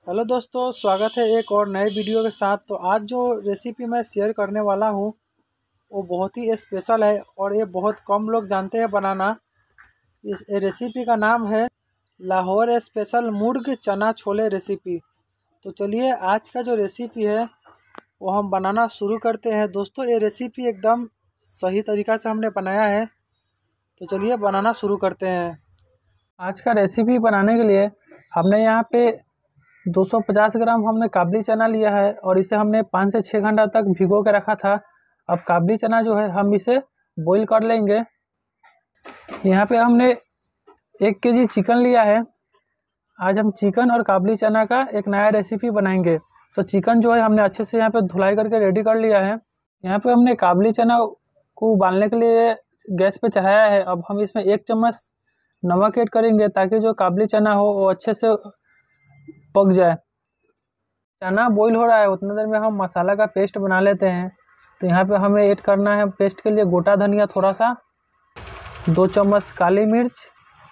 Hello दोस्तों, स्वागत है एक और नए वीडियो के साथ। तो आज जो रेसिपी मैं शेयर करने वाला हूँ वो बहुत ही स्पेशल है और ये बहुत कम लोग जानते हैं बनाना। इस रेसिपी का नाम है लाहौर स्पेशल मुर्ग चना छोले रेसिपी। तो चलिए आज का जो रेसिपी है वो हम बनाना शुरू करते हैं। दोस्तों ये रेसिपी एकदम सही तरीक़ा से हमने बनाया है, तो चलिए बनाना शुरू करते हैं। आज का रेसिपी बनाने के लिए हमने यहाँ पे 250 ग्राम हमने काबली चना लिया है और इसे हमने 5 से 6 घंटा तक भिगो के रखा था। अब काबली चना जो है हम इसे बॉईल कर लेंगे। यहाँ पे हमने 1 केजी चिकन लिया है। आज हम चिकन और काबली चना का एक नया रेसिपी बनाएंगे। तो चिकन जो है हमने अच्छे से यहाँ पे धुलाई करके रेडी कर लिया है। यहाँ पे हमने काबली चना को उबालने के लिए गैस पे चढ़ाया है। अब हम इसमें 1 चम्मच नमक ऐड करेंगे ताकि जो काबली चना हो वो अच्छे से पक जाए। चना बॉईल हो रहा है उतने देर में हम मसाला का पेस्ट बना लेते हैं। तो यहाँ पे हमें ऐड करना है पेस्ट के लिए गोटा धनिया थोड़ा सा, 2 चम्मच काली मिर्च,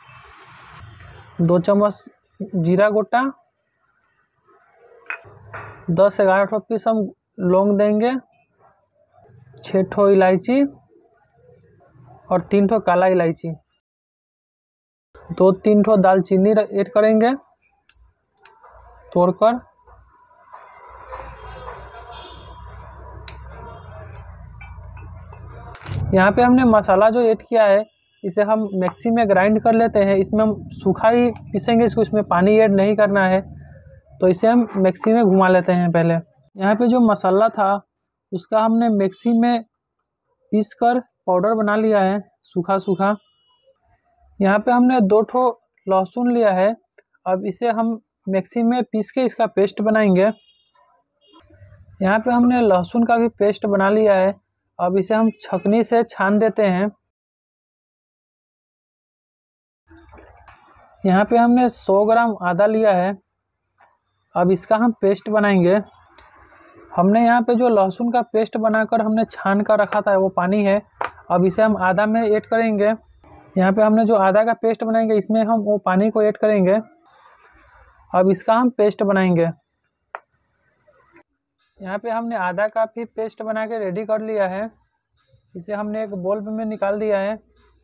2 चम्मच जीरा गोटा, 10-11 ठो पीस हम लौंग देंगे, 6 ठो इलायची और 3 ठो काला इलायची, 2-3 ठो दालचीनी ऐड करेंगे तोड़कर। यहाँ पे हमने मसाला जो ऐड किया है इसे हम मिक्सी में ग्राइंड कर लेते हैं। इसमें हम सूखा ही पीसेंगे इसको, इसमें पानी ऐड नहीं करना है। तो इसे हम मिक्सी में घुमा लेते हैं पहले। यहाँ पे जो मसाला था उसका हमने मिक्सी में पीस कर पाउडर बना लिया है सूखा सूखा। यहाँ पे हमने 2 ठो लहसुन लिया है। अब इसे हम मिक्सी में पीस के इसका पेस्ट बनाएंगे। यहाँ पे हमने लहसुन का भी पेस्ट बना लिया है। अब इसे हम छकनी से छान देते हैं। यहाँ पे हमने 100 ग्राम आदा लिया है। अब इसका हम पेस्ट बनाएंगे। हमने यहाँ पे जो लहसुन का पेस्ट बनाकर हमने छान कर रखा था वो पानी है। अब इसे हम आदा में ऐड करेंगे। यहाँ पे हमने जो आदा का पेस्ट बनाएंगे इसमें हम वो पानी को ऐड करेंगे। अब इसका हम पेस्ट बनाएंगे। यहाँ पे हमने आदा का भी पेस्ट बना के रेडी कर लिया है। इसे हमने एक बोल में निकाल दिया है।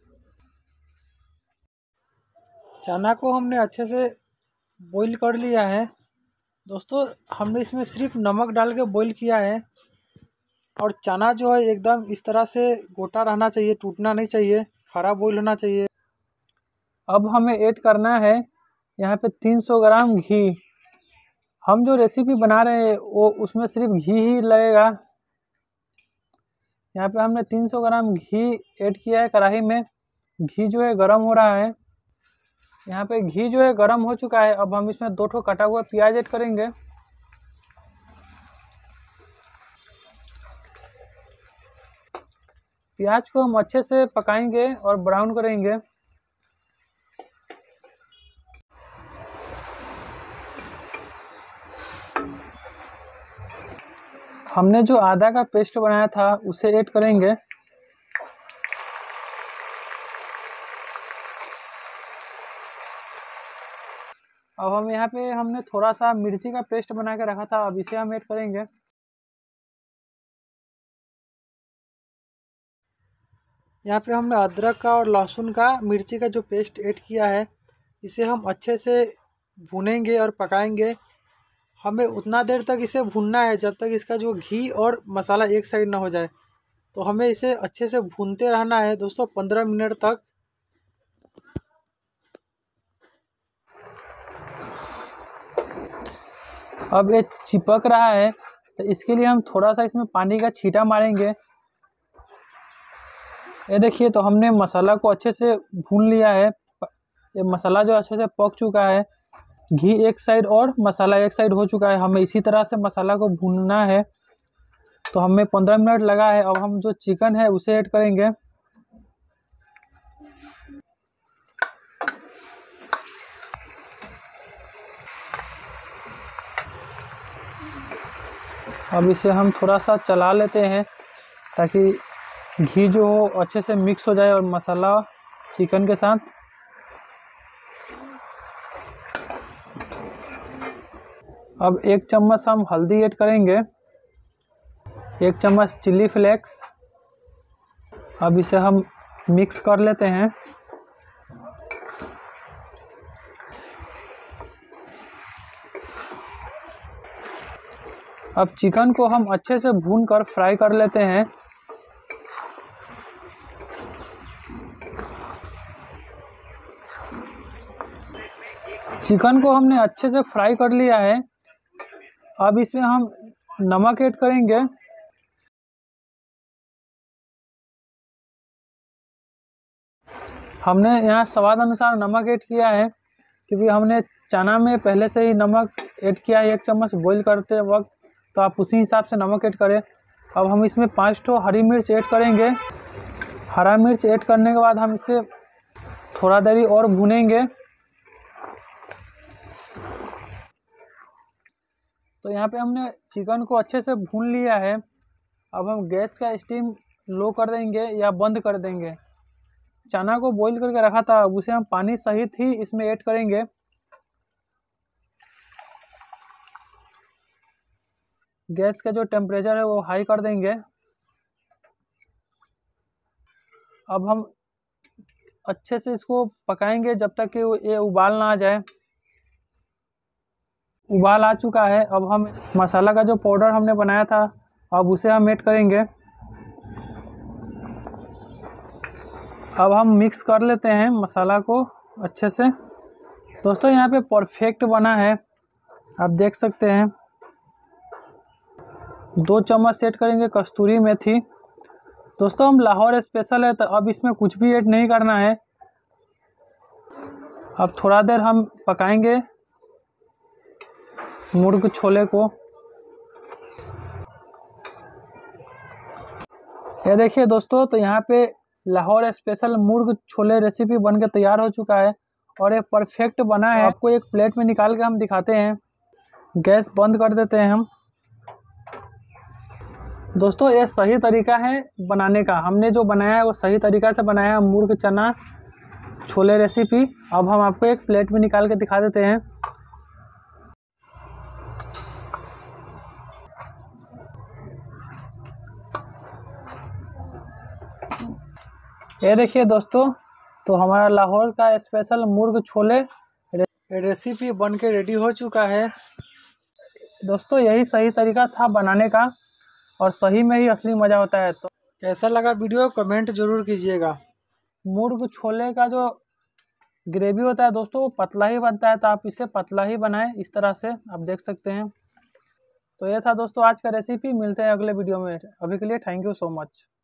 चना को हमने अच्छे से बॉईल कर लिया है। दोस्तों हमने इसमें सिर्फ नमक डाल के बॉईल किया है और चना जो है एकदम इस तरह से गोटा रहना चाहिए, टूटना नहीं चाहिए, खरा बॉईल होना चाहिए। अब हमें ऐड करना है यहाँ पे 300 ग्राम घी। हम जो रेसिपी बना रहे हैं वो उसमें सिर्फ घी ही लगेगा। यहाँ पे हमने 300 ग्राम घी ऐड किया है कढ़ाई में। घी जो है गर्म हो रहा है। यहाँ पे घी जो है गर्म हो चुका है। अब हम इसमें 2 ठो कटा हुआ प्याज ऐड करेंगे। प्याज को हम अच्छे से पकाएंगे और ब्राउन करेंगे। हमने जो आदा का पेस्ट बनाया था उसे ऐड करेंगे। अब हम यहाँ पे हमने थोड़ा सा मिर्ची का पेस्ट बना के रखा था, अब इसे हम ऐड करेंगे। यहाँ पे हमने अदरक का और लहसुन का मिर्ची का जो पेस्ट ऐड किया है इसे हम अच्छे से भूनेंगे और पकाएंगे। हमें उतना देर तक इसे भूनना है जब तक इसका जो घी और मसाला एक साइड ना हो जाए। तो हमें इसे अच्छे से भूनते रहना है दोस्तों 15 मिनट तक। अब ये चिपक रहा है तो इसके लिए हम थोड़ा सा इसमें पानी का छींटा मारेंगे। ये देखिए, तो हमने मसाला को अच्छे से भून लिया है। ये मसाला जो अच्छे से पक चुका है, घी एक साइड और मसाला एक साइड हो चुका है। हमें इसी तरह से मसाला को भूनना है। तो हमें 15 मिनट लगा है। अब हम जो चिकन है उसे ऐड करेंगे। अब इसे हम थोड़ा सा चला लेते हैं ताकि घी जो हो अच्छे से मिक्स हो जाए और मसाला चिकन के साथ। अब 1 चम्मच हम हल्दी ऐड करेंगे, 1 चम्मच चिल्ली फ्लेक्स। अब इसे हम मिक्स कर लेते हैं। अब चिकन को हम अच्छे से भून कर फ्राई कर लेते हैं। चिकन को हमने अच्छे से फ्राई कर लिया है। अब इसमें हम नमक ऐड करेंगे। हमने यहाँ स्वाद अनुसार नमक ऐड किया है, क्योंकि हमने चना में पहले से ही नमक ऐड किया है 1 चम्मच बॉईल करते वक्त, तो आप उसी हिसाब से नमक ऐड करें। अब हम इसमें 5 ठो हरी मिर्च ऐड करेंगे। हरा मिर्च ऐड करने के बाद हम इसे थोड़ा देरी और भूनेंगे। तो यहाँ पे हमने चिकन को अच्छे से भून लिया है। अब हम गैस का स्टीम लो कर देंगे या बंद कर देंगे। चना को बॉईल करके रखा था, अब उसे हम पानी सहित ही इसमें ऐड करेंगे। गैस का जो टेम्परेचर है वो हाई कर देंगे। अब हम अच्छे से इसको पकाएंगे जब तक कि ये उबाल ना आ जाए। उबाल आ चुका है। अब हम मसाला का जो पाउडर हमने बनाया था, अब उसे हम ऐड करेंगे। अब हम मिक्स कर लेते हैं मसाला को अच्छे से। दोस्तों यहाँ पे परफेक्ट बना है, आप देख सकते हैं। 2 चम्मच ऐड करेंगे कस्तूरी मेथी। दोस्तों हम लाहौर स्पेशल है, तो अब इसमें कुछ भी ऐड नहीं करना है। अब थोड़ा देर हम पकाएंगे मुर्ग छोले को। ये देखिए दोस्तों, तो यहाँ पे लाहौर स्पेशल मुर्ग छोले रेसिपी बनके तैयार हो चुका है और ये परफेक्ट बना है। आपको एक प्लेट में निकाल के हम दिखाते हैं। गैस बंद कर देते हैं हम। दोस्तों ये सही तरीका है बनाने का, हमने जो बनाया है वो सही तरीका से बनाया है, मुर्ग चना छोले रेसिपी। अब हम आपको एक प्लेट में निकाल के दिखा देते हैं। ये देखिए दोस्तों, तो हमारा लाहौर का स्पेशल मुर्ग छोले रेसिपी बन के रेडी हो चुका है। दोस्तों यही सही तरीका था बनाने का और सही में ही असली मज़ा होता है। तो कैसा लगा वीडियो कमेंट जरूर कीजिएगा। मुर्ग छोले का जो ग्रेवी होता है दोस्तों वो पतला ही बनता है, तो आप इसे पतला ही बनाएं इस तरह से, आप देख सकते हैं। तो ये था दोस्तों आज का रेसिपी। मिलते हैं अगले वीडियो में। अभी के लिए थैंक यू सो मच।